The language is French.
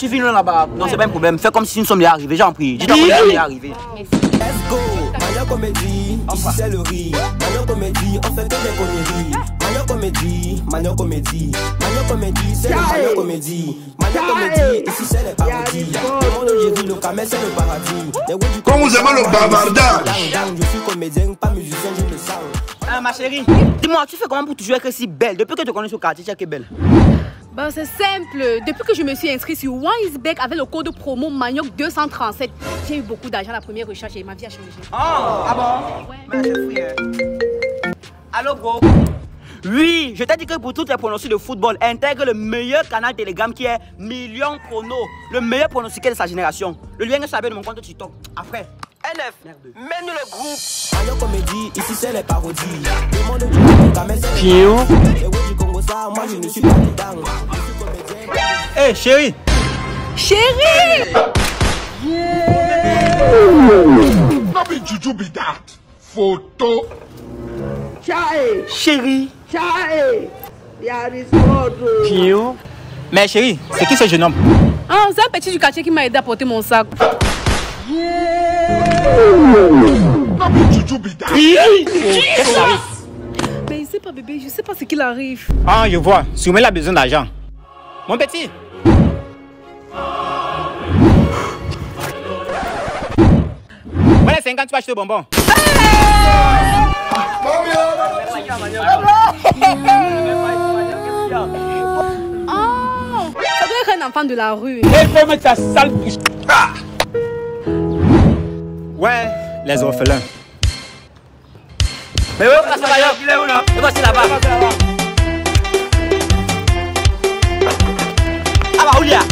Tu vis là-bas. Non, c'est pas un problème. Fais comme si nous sommes déjà arrivés. J'en prie. Dis-toi qu'on est déjà arrivés. Let's go, Maya Comédie, ici c'est le riz. Maya Comédie, on fait que des conneries. Maya Comédie, Maya Comédie, Maya Comédie, c'est le Maya Comédie. Maya Comédie, ici c'est les parodies. Le monde de le camé c'est le paradis. Comment vous aimez le bavardage? Je suis comédien, pas musicien, je le sens. Ah, ma chérie, dis-moi, tu fais comment pour toujours être si belle? Depuis que tu connais ce quartier, tu es belle. Ben, c'est simple. Depuis que je me suis inscrite sur Wiseback avec le code promo Manioc 237, j'ai eu beaucoup d'argent à la première recherche et ma vie a changé. Ah bon? Ouais. Allô, bro? Oui, je t'ai dit que pour toutes les pronostics de football, intègre le meilleur canal Telegram qui est Million Prono, le meilleur pronostiqueur de sa génération. Le lien est sur de mon compte TikTok. Après. NF, mène le groupe. Maya Comédie, ici c'est les parodies. Le monde du camé c'est le paradis. Du Congo ça, moi je ne suis pas dedans. Hey, chérie! Chérie! Not be juju be that. Photo. Chérie! Pio. Mais chérie, c'est qui ce jeune homme? Ah, c'est un petit du quartier qui m'a aidé à porter mon sac. Not be juju be that. Qu'est-ce qui arrive? Mais il sait pas, bébé, je sais pas ce qu'il arrive. Ah, je vois. Sûrement il a besoin d'argent. Mon petit. Voilà 50, tu vas acheter le bonbon. Oh, ça doit être un enfant de la rue. Il faut mettre ta sale bouche. Ouais, les orphelins. Mais oui, passe là-bas, il est où là? Et voici là-bas. Ah bah, où il y a?